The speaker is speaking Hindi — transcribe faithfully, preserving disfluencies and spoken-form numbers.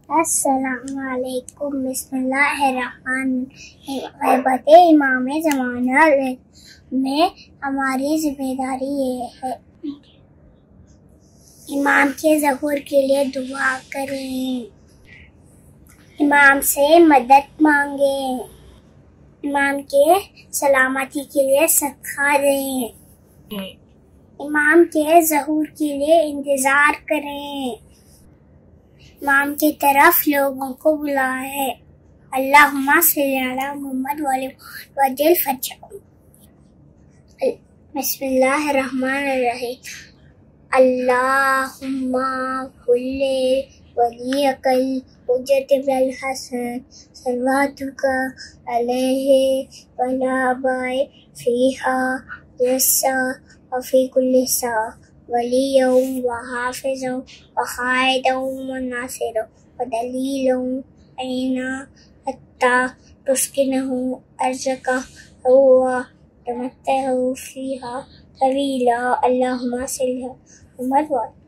अस्सलामुअलैकुम बिस्मिल्लाहिर्रहमानिर्रहीम। इमाम ज़माना में हमारी जिम्मेदारी ये है, इमाम के ज़हूर के लिए दुआ करें, इमाम से मदद मांगें, इमाम के सलामती के लिए सदका दें, इमाम के ज़हूर के लिए इंतज़ार करें, इमाम की तरफ लोगों को बुलाए। अल्लाहुम्मा सल्ली अला मुहम्मद व अला वजल फजअ। बिस्मिल्लाहिर्रहमानिर्रहीम। अल्लाहुम्मा कुल्ले वलियकल हुज्जतल हसन सल्वातुका अलैहि वला बाय फीहा यस्सा व फी कुल्ली सा वलिय्यन व हाफिज़न व क़ाइदन व नासिरन व दलीलन अना हत्ता तुस्किनहु अर्ज़का व तमत्तअ फ़ीहा तवीला। अल्लाहुम्मा सल्लि अला मुहम्मद व